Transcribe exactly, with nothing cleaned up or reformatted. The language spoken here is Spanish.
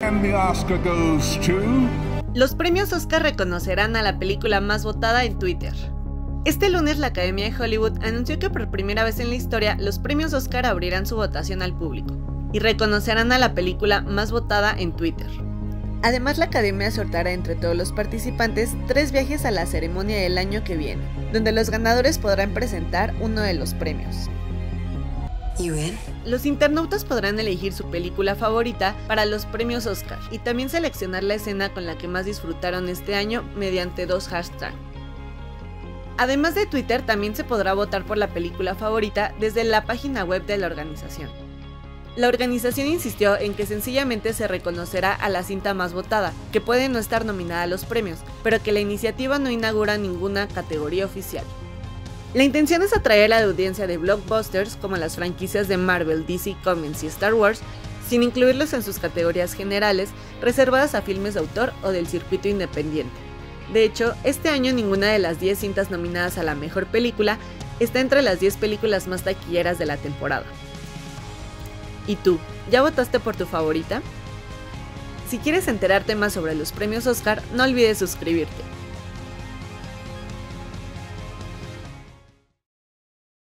And the Oscar goes to... Los premios Oscar reconocerán a la película más votada en Twitter. Este lunes la Academia de Hollywood anunció que por primera vez en la historia los premios Oscar abrirán su votación al público y reconocerán a la película más votada en Twitter. Además, la Academia sorteará entre todos los participantes tres viajes a la ceremonia del año que viene, donde los ganadores podrán presentar uno de los premios. You in? Los internautas podrán elegir su película favorita para los premios Oscar y también seleccionar la escena con la que más disfrutaron este año mediante dos hashtags. Además de Twitter, también se podrá votar por la película favorita desde la página web de la organización. La organización insistió en que sencillamente se reconocerá a la cinta más votada, que puede no estar nominada a los premios, pero que la iniciativa no inaugura ninguna categoría oficial. La intención es atraer a la audiencia de blockbusters como las franquicias de Marvel, D C Comics y Star Wars, sin incluirlos en sus categorías generales reservadas a filmes de autor o del circuito independiente. De hecho, este año ninguna de las diez cintas nominadas a la mejor película está entre las diez películas más taquilleras de la temporada. ¿Y tú, ya votaste por tu favorita? Si quieres enterarte más sobre los premios Oscar, no olvides suscribirte.